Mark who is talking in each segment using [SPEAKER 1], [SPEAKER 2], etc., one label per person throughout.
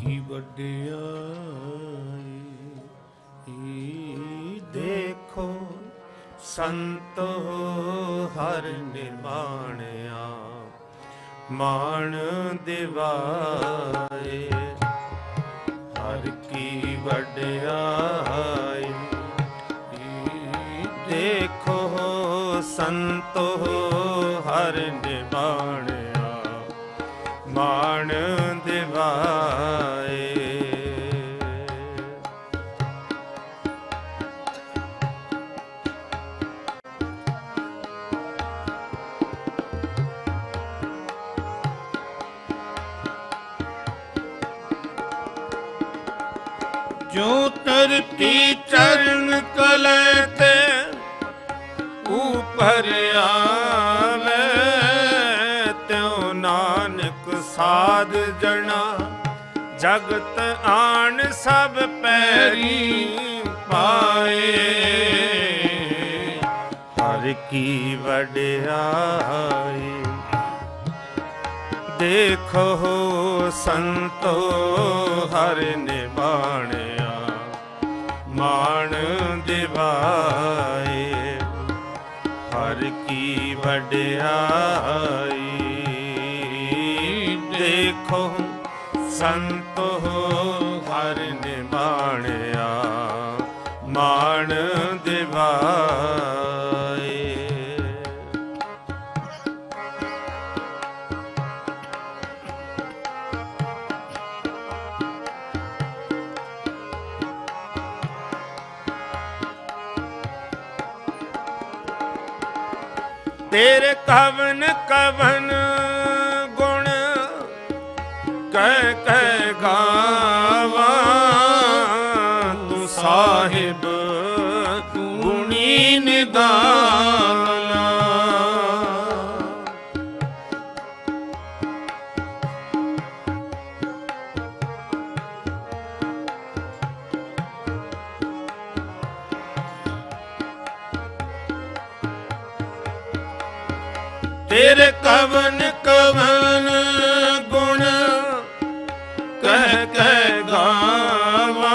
[SPEAKER 1] वड्याई देखो संतो हर निमाणिया मान दिवाए हर की वड्याई देखो संतो हर निमाणिया मान दिवाए जो तरती चरण कलते ऊपर आवे त्यों नानक साध जना जगत आन सब पैरी पाए हर की वड्याई देखो संतो हर निबाणिया मान दिवाए हर की वड्याई देखो संतो हर निबाणिया मान दिवाए तेरे कवन कवन गुण कह कह गावा तू साहिब गुणी निदाना तेरे कवन कवन गुण कह कह गावा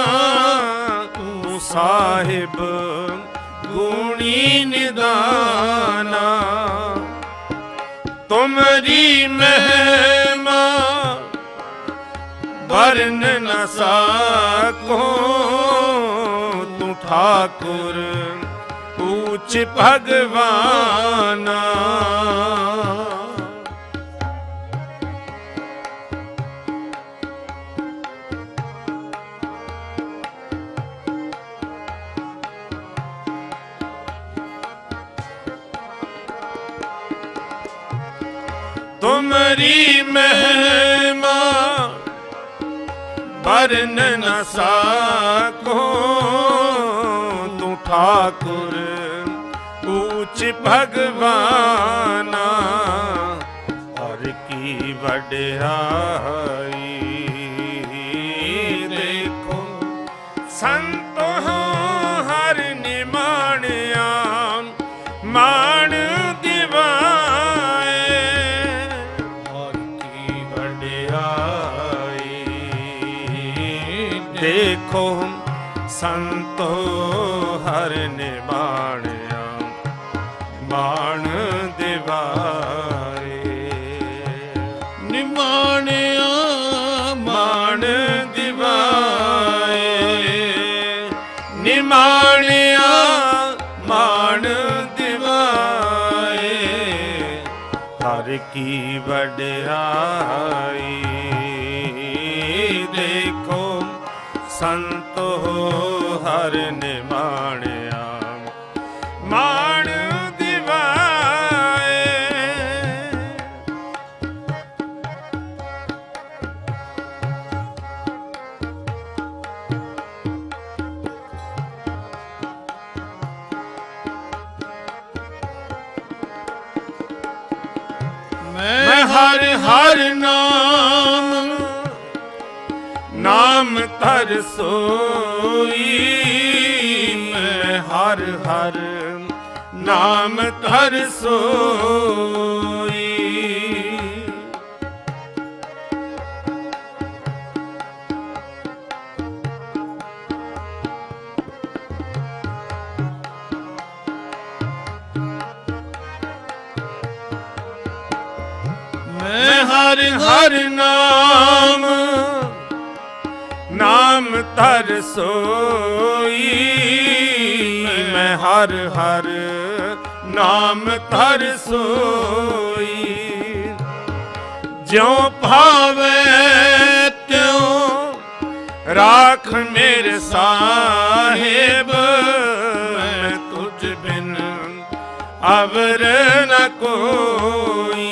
[SPEAKER 1] तू साहिब गुणी निदाना तुमरी महिमा वर्ण न साको तू ठाकुर ऊंच भगवाना तुमरी महिमा वर्ण न साको तू ठाकुर ऊंच भगवाना हर की वड्याई देखो संतो हर निमाणिया मान दिवाए हर की वड्याई देखो संतो हर निमाणिया मान दिवाए निमाणिया मान दिवाए निमाणिया मान दिवाए हर की वड्याई देखो संतो हर निमाणिया मान दिवाए मैं हर हर नाम नाम तर सोई मैं हर हर नाम तर सोई हर हर नाम नाम धर सोई मैं हर हर नाम धर सोई ज्यों भावे त्यों राख मेरे साहिब मैं तुझ बिन अवर न कोई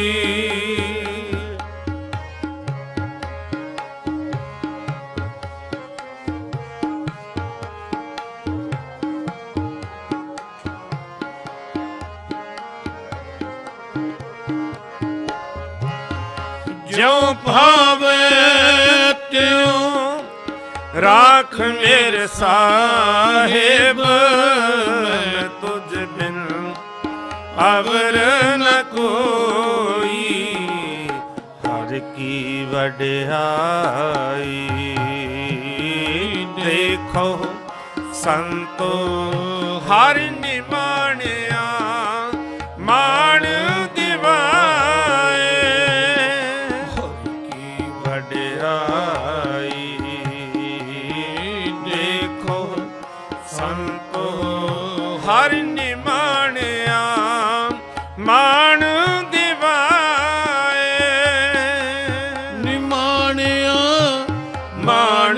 [SPEAKER 1] ज्यों भावे त्यों राख मेरे साहिब मैं तुझ बिन अवर न कोई हर की वड्याई देखो संतो हर निमाणिया मान दिवाए हर की वड्याई देखो संतो हर निमाणिया मान दिवाए निमाणिया मान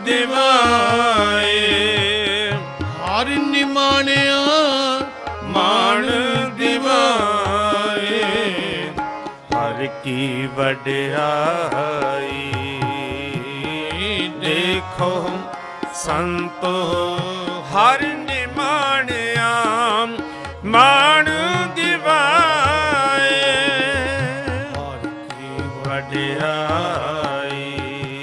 [SPEAKER 1] दिवाए हर निमाणिया मान दिवाए हर की वड्याई देखो संतो हर निमाणिया मान दिवाए हर की वड्याई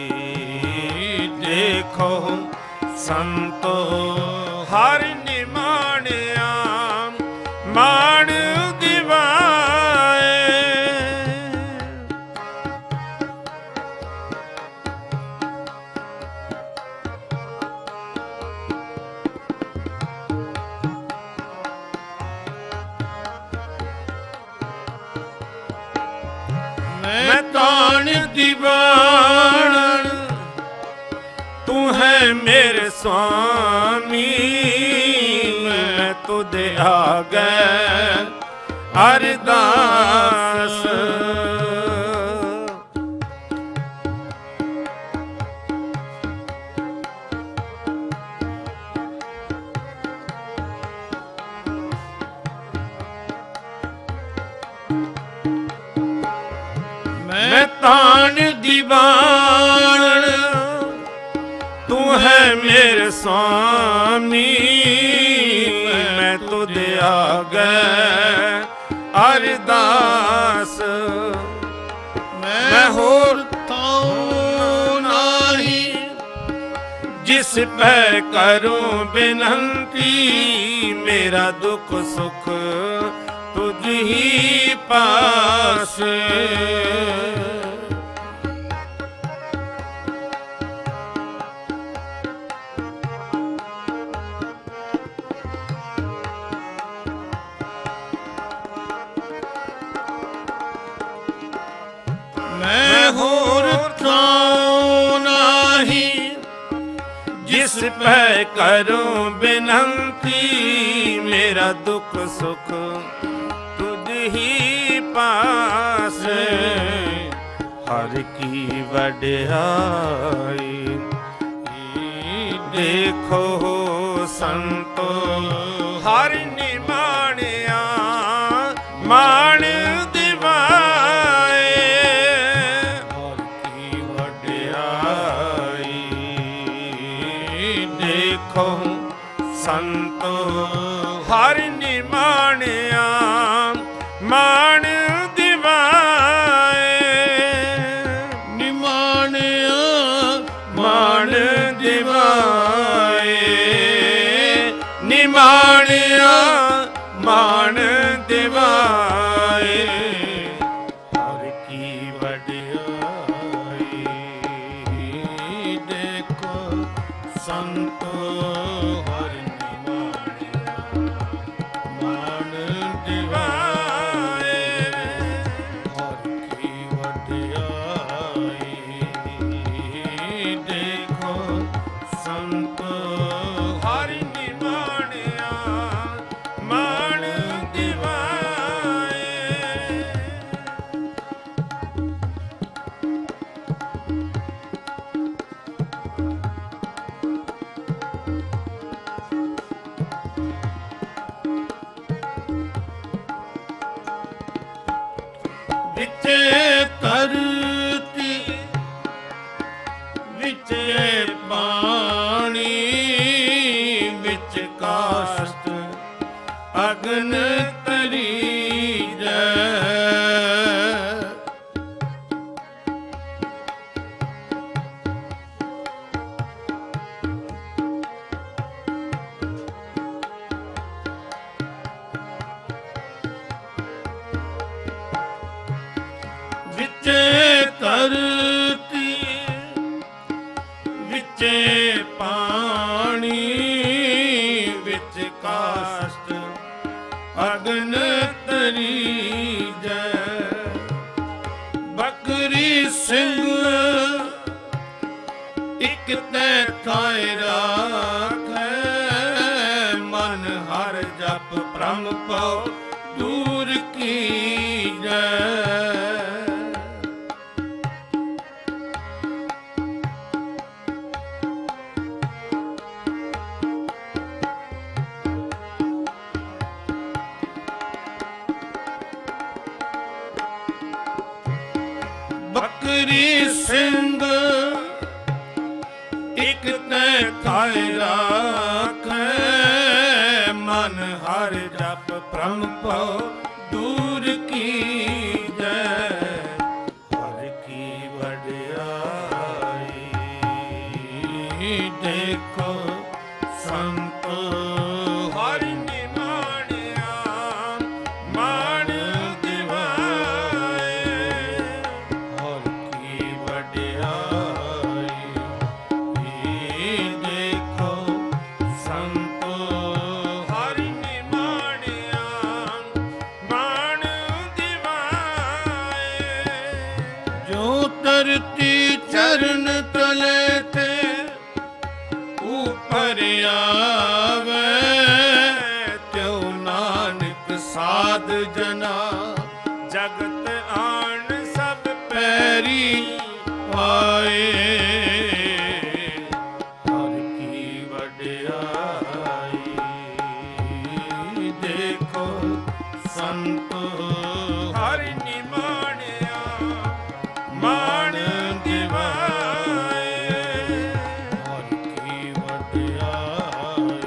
[SPEAKER 1] देखो संतो हर निमाणिया मान दिवाए मैं तान दीवान तू है मेरे स्वामी मैं तुझे आगे अरदास मैं तान दीवान तू है मेरे स्वामी मैं तुझे आगे अरदास मैं होर ताऊं नाही जिस पे करूं बिनती मेरा दुख सुख तुझ ही पास मैं होर ठाऊं नाही जिस पे करूं बिनती मेरा दुख सुख तुझ ही पास हर की वड्याई देखो संतो हर निमाणिया मान दिवाए हर की वड्याई देखो संतो हर निमाणिया मान दिवाए निमाणिया मान दिवाए निमाणिया मान दिवाए हर की वड्याई देखो संतो हर निमाणिया मान दिवाए हर की वड्याई ਵਿਚੇ ਪਾਣੀ ਵਿੱਚ ਕਾਸ਼ਤ ਅਗਨ ਤਰੀਜੈ। ਵਿਚੇ ਧਰਤੀ ਵਿਚੇ ਪਾਣੀ ਵਿੱਚ ਕਾਸ਼ਤ ਅਗਨ ਤਰੀਜੈ। ਬਕਰੀ ਸਿੰਘ ਇਕ ਤੈ ਥਾਇ ਰਾਖੈ, ਮਨ ਹਰ ਜਪ ਬ੍ਰਹਮ ਪਉ ਦੂਰ ਕੀਜੈ। ਬਕਰੀ ਸਿੰਘ ਇਕ ਤੈ ਥਾਇ ਰਾਖੈ, ਮਨ ਹਰ ਜਪ ਬ੍ਰਹਮ ਪਉ ਦੂਰ ਕੀਜੈ। ਹਰ ਕੀ ਵਡਿਆਈ ਦੇਖੋ ਸੰਤ ਹਰਿ ਨਿਮਾਣਿਆ ਮਾਣ ਦਿਵਾਏ। ਹਰ ਕੀ ਵਡਿਆਈ ਦੇਖੋ ਸੰਤ ਹਰਿ ਨਿਮਾਣਿਆ ਮਾਣ ਦਿਵਾਏ। ਜੋ ਧਰਤੀ ਚਰਨ ਤਲੇ ਤੇ ਉਪਰ ਆਵੇ, ਤਿਉ ਨਾਨਕ ਸਾਧ ਜਨਾ ਜਗਤ ਆਣ ਸਭ ਪੈਰੀ ਪਾਏ। ਹਰ ਕੀ ਵਡਿਆਈ ਦੇਖੋ ਸੰਤ ਹਰਿ ਨਿਮਾਣਿਆ ਮਾਣ ਦਿਵਾਏ। ਹਰ ਕੀ ਵਡਿਆਈ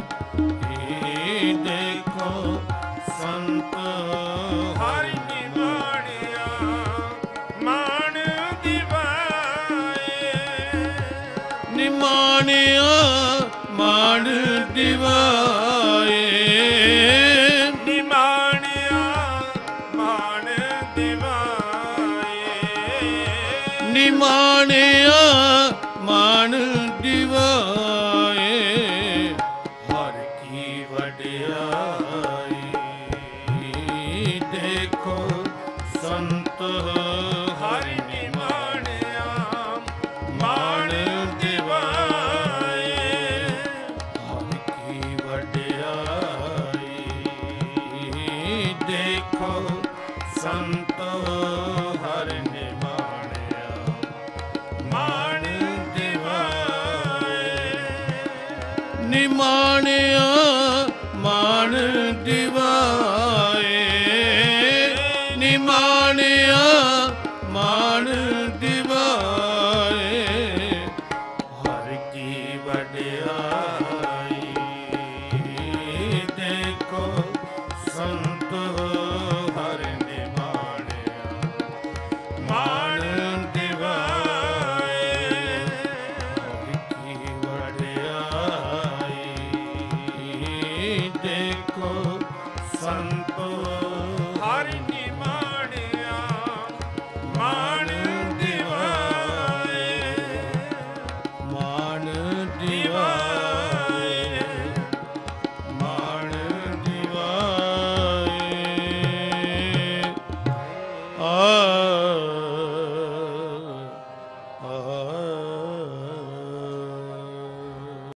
[SPEAKER 1] ਦੇਖੋ ਸੰਤ ਹਰਿ ਨਿਮਾਣਿਆ ਮਾਣ ਦਿਵਾਏ। ਨਿਮਾਣਿਆ ਮਾਣ ਦਿਵਾਏ। ਨਿਮਾਣਿਆ ਮਾਣ ਦਿਵਾਏ। ਨਿਮਾਣਿਆ ਮਾਣ ਦਿਵਾਏ। ਹਰ ਕੀ ਵਡਿਆਈ ਦੇਖੋ ਸੰਤ ਹਰਿ ਨਿਮਾਣਿਆ ਮਾਣ ਦਿਵਾਏ। ਹਰ ਕੀ ਵਡਿਆਈ ਦੇਖੋ ਸੰਤ ਹਰਿ ਨਿਮਾਣਿਆ ਮਾਣ ਦਿਵਾਏ। ਨਿਮਾਣਿਆ